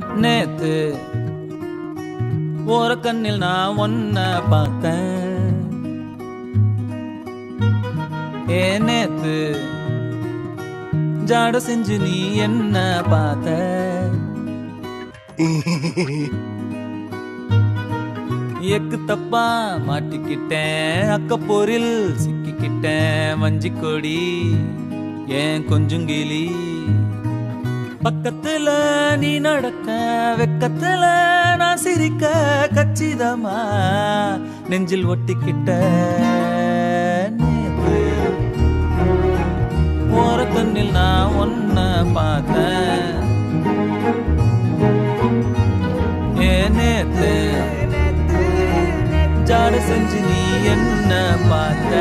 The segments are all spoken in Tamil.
நேத்து ஓர கண்ணில் நான் ஒன்ன பார்த்தேன். நேத்து ஜாட செஞ்சு நீ என்ன பார்த்த. எக்கு தப்பா மாட்டிக்கிட்டேன், அக்கப்போரில் சிக்கிக்கிட்டேன். வஞ்சி கொடி ஏன் கொஞ்சங்கிளி பக்கத்துல நீ நடக்க, வெக்கத்துல நான் சிரிக்க, கச்சிதமா நெஞ்சில் ஒட்டிக்கிட்ட. ஓர கண்ணில் நான் ஒன்ன பார்த்தேன். நேத்து ஜாட செஞ்சு நீ என்ன பார்த்த.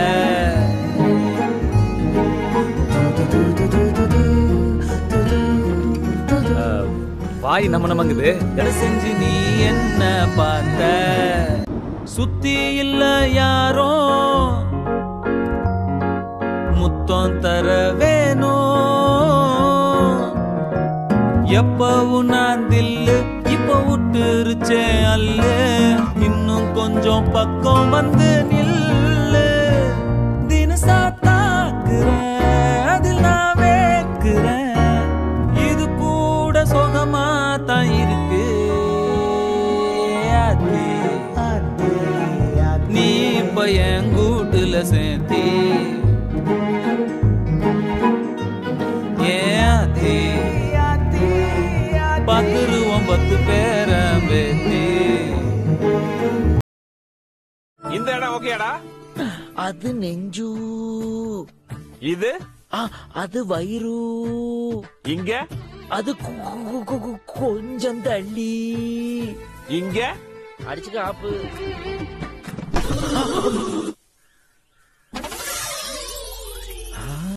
வாய் நமங்குது. செஞ்சு நீ என்ன பார்த்த. சுத்தி இல்ல யாரோ முத்தம் தர வேணும். எப்பவும் நான் தில்லு இப்ப விட்டுருச்சே அல்ல. இன்னும் கொஞ்சம் பக்கம் வந்து நில்லு. தினசா தாக்குறேன், அதில் நான் வேக்குறேன். இது கூட சுகமா தான் இருக்கு. நீ இப்ப என் கூட்டுல சேர்த்தி பத்துருவோம் 10 பேர பேத்தி. இந்த இடம் ஓகேடா? அது நெஞ்சு. இது அது வயிறு. இங்க அது கொஞ்சம் தள்ளி. இங்க அடிச்சுக்க ஆப்பு.